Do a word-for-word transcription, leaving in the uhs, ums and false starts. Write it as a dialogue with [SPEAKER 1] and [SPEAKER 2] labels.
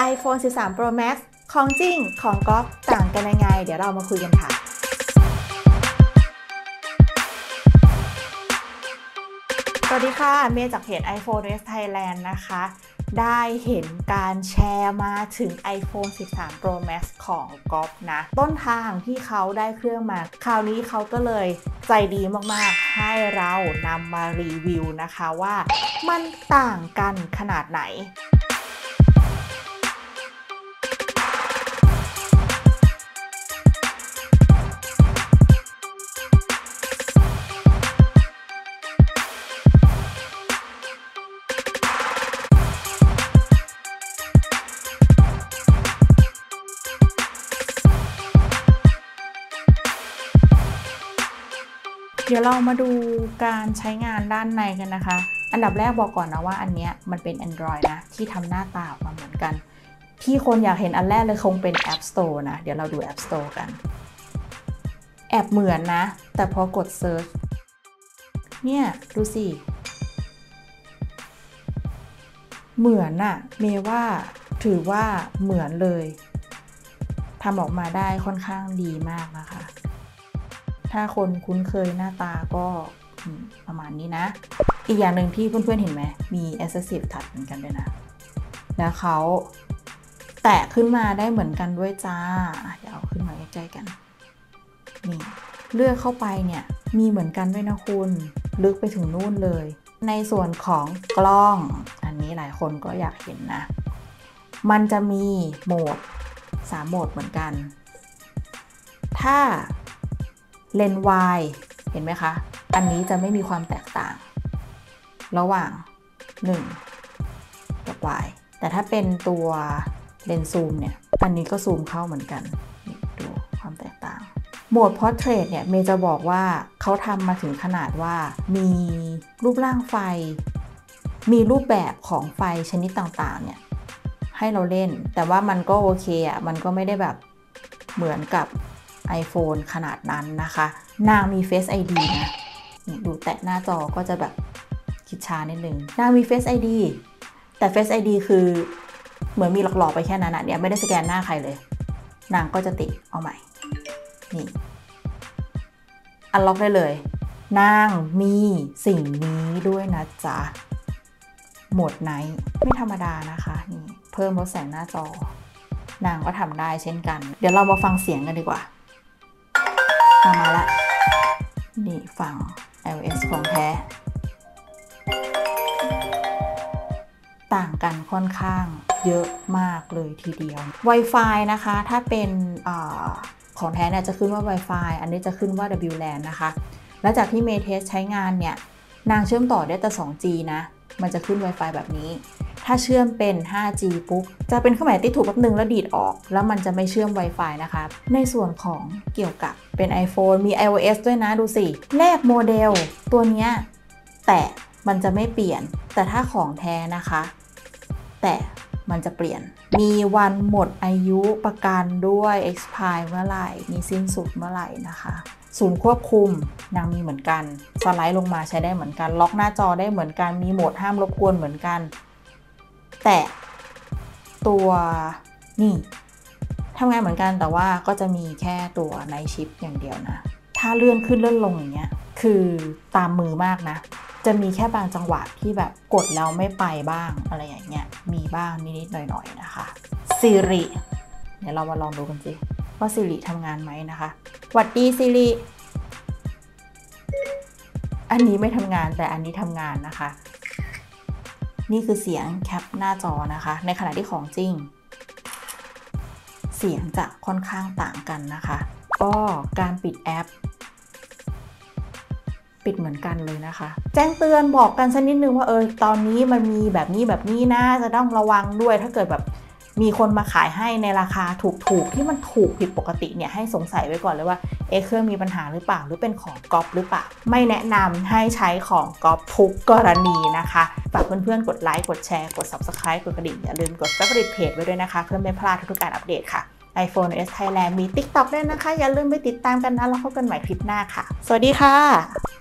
[SPEAKER 1] iPhone สิบสาม Pro Max ของจริงของก๊อฟต่างกันยังไงเดี๋ยวเรามาคุยกันค่ะสวัสดีค่ะเมย์จากเพจ iPhone West Thailand นะคะได้เห็นการแชร์มาถึง iPhone สิบสาม Pro Max ของก๊อฟนะต้นทางที่เขาได้เครื่องมาคราวนี้เขาก็เลยใจดีมากๆให้เรานำมารีวิวนะคะว่ามันต่างกันขนาดไหนเดี๋ยวเรามาดูการใช้งานด้านในกันนะคะอันดับแรกบอกก่อนนะว่าอันนี้มันเป็น Android นะที่ทำหน้าตาออกมาเหมือนกันที่คนอยากเห็นอันแรกเลยคงเป็น App Store นะเดี๋ยวเราดู App Store กันแอบเหมือนนะแต่พอกด Search เนี่ยดูสิเหมือนอะเมย์ว่าถือว่าเหมือนเลยทำออกมาได้ค่อนข้างดีมากนะคะถ้าคนคุ้นเคยหน้าตาก็ประมาณนี้นะอีกอย่างหนึ่งที่เพื่อนๆเห็นไหมมี Assistive Touch เหมือนกันด้วยนะแล้วเขาแตะขึ้นมาได้เหมือนกันด้วยจ้าเดี๋ยวเอาขึ้นมาใกล้ๆกันนี่เลือกเข้าไปเนี่ยมีเหมือนกันด้วยนะคุณลึกไปถึงนู่นเลยในส่วนของกล้องอันนี้หลายคนก็อยากเห็นนะมันจะมีโหมดสามโหมดเหมือนกันถ้าเลนส์วายเห็นไหมคะอันนี้จะไม่มีความแตกต่างระหว่างหนึ่งกับ Y แต่ถ้าเป็นตัวเลนส์ซูมเนี่ยอันนี้ก็ซูมเข้าเหมือนกันดูความแตกต่างโหมด Portrait เนี่ยเมย์จะบอกว่าเขาทำมาถึงขนาดว่ามีรูปร่างไฟมีรูปแบบของไฟชนิดต่างๆเนี่ยให้เราเล่นแต่ว่ามันก็โอเคอ่ะมันก็ไม่ได้แบบเหมือนกับiPhone ขนาดนั้นนะคะนางมี Face ไอ ดี นะนี่ดูแตะหน้าจอก็จะแบบคิดช้านิดนึงนางมี Face ไอ ดี แต่ Face ไอ ดี คือเหมือนมีหลอกๆไปแค่นั้นนะเนี่ยไม่ได้สแกนหน้าใครเลยนางก็จะติดเอาใหม่นี่อันล็อกได้เลยนางมีสิ่งนี้ด้วยนะจ๊ะโหมดไนท์ไม่ธรรมดานะคะนี่เพิ่มลดแสงหน้าจอนางก็ทำได้เช่นกันเดี๋ยวเรามาฟังเสียงกันดีกว่ามาละนี่ฟัง iOS ของแท้ต่างกันค่อนข้างเยอะมากเลยทีเดียว Wi-Fi นะคะถ้าเป็นอของแท้เนี่ยจะขึ้นว่า Wi-Fi อันนี้จะขึ้นว่า ดับเบิลยู แลน นะคะแล้วจากที่เมย์เทสใช้งานเนี่ยนางเชื่อมต่อได้แต่ สองจี นะมันจะขึ้น Wi-Fi แบบนี้ถ้าเชื่อมเป็น ห้าจี ปุ๊บจะเป็นเครื่องหมายติ๊กถูกแป๊บนึงแล้วดีดออกแล้วมันจะไม่เชื่อม Wi-Fi นะคะในส่วนของเกี่ยวกับเป็น iPhone มี iOS ด้วยนะดูสิแลกโมเดลตัวเนี้ยแต่มันจะไม่เปลี่ยนแต่ถ้าของแท้นะคะแต่มันจะเปลี่ยนมีวันหมดอายุประกันด้วย expire เมื่อไหร่มีสิ้นสุดเมื่อไหร่นะคะศูนย์ควบคุมนางมีเหมือนกันสไลด์ลงมาใช้ได้เหมือนกันล็อกหน้าจอได้เหมือนกันมีโหมดห้ามรบกวนเหมือนกันแต่ตัวนี่ทำงานเหมือนกันแต่ว่าก็จะมีแค่ตัวไนท์ชิปอย่างเดียวนะถ้าเลื่อนขึ้นเลื่อนลงอย่างเงี้ยคือตามมือมากนะจะมีแค่บางจังหวะที่แบบกดแล้วไม่ไปบ้างอะไรอย่างเงี้ยมีบ้างนิดๆหน่อยๆนะคะ Siri เดี๋ยวเรามาลองดูกันสิว่า Siri ทำงานไหมนะคะหวัดดี Siri อันนี้ไม่ทำงานแต่อันนี้ทำงานนะคะนี่คือเสียงแคปหน้าจอนะคะในขณะที่ของจริงเสียงจะค่อนข้างต่างกันนะคะก็การปิดแอปปิดเหมือนกันเลยนะคะแจ้งเตือนบอกกันสักนิดนึงว่าเออตอนนี้มันมีแบบนี้แบบนี้นะจะต้องระวังด้วยถ้าเกิดแบบมีคนมาขายให้ในราคาถูกๆที่มันถูกผิดปกติเนี่ยให้สงสัยไว้ก่อนเลยว่าเอเครื่องมีปัญหาหรือเปล่าหรือเป็นของก๊อปหรือเปล่าไม่แนะนำให้ใช้ของก๊อปทุกกรณีนะคะฝากเพื่อนๆกดไลค์กดแชร์กด ซับสไครบ์ กดกระดิ่งอย่าลืมกด Favorite Page ไว้ด้วยนะคะเพื่อไม่พลาดทุกการอัปเดตค่ะ iPhone West Thailand มี ติ๊กต็อก ด้วยนะคะอย่าลืมไปติดตามกันนะแล้วพบกันใหม่คลิปหน้าค่ะสวัสดีค่ะ